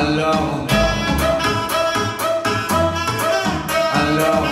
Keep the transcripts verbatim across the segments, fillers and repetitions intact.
Alors, alors,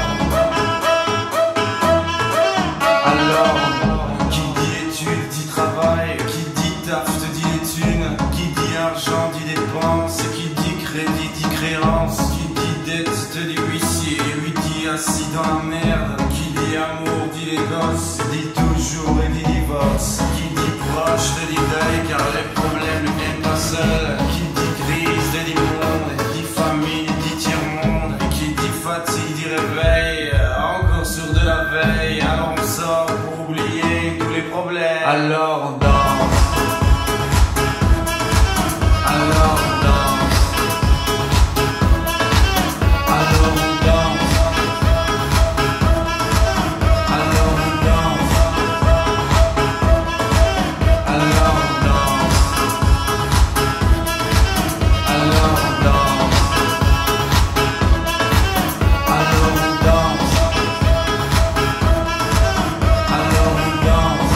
alors, qui dit études dit travail, qui dit taf te dit les thunes, qui dit argent dit dépenses, qui dit crédit dit créance, qui dit dette te dit huissier, lui dit assis dans la merde, qui dit amour dit les gosses, dit toujours et dit divorce, qui dit proche te dit deuil car les problèmes ne viennent pas seuls, qui dit crise te dit monde, qui dit famille dit tiers-monde, qui dit fatigue dit réveil, encore sur de la veille, alors on sort pour oublier tous les problèmes. Alors on danse, alors on danse, alors on danse, alors on danse, alors on danse, alors on danse, alors on danse, alors on danse,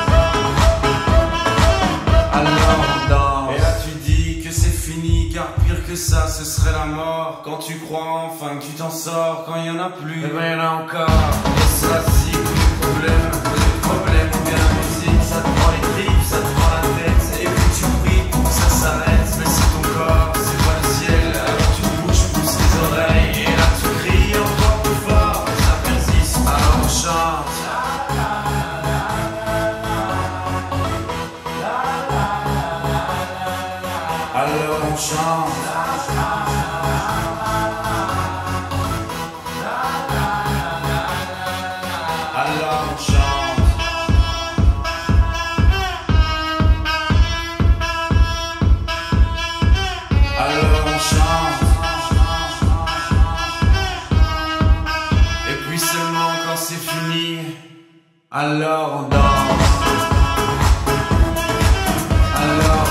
alors on danse. Et là tu dis que c'est fini car pire que ça ce serait la mort. Quand tu crois enfin que tu t'en sors, quand il y en a plus, et ben il y en a encore. Et ça si tous les problèmes, tous les problèmes ou bien la musique, ça te prend les tripes, ça te prend la tête, et puis tu pries pour que ça s'arrête. Mais si ton corps c'est pas le ciel, alors tu bouges, pousses les oreilles, et là tu cries encore plus fort, et ça persiste, alors on chante. Alors on chante. Alors on chante. Alors on chante. Et puis seulement quand c'est fini, alors on danse. Alors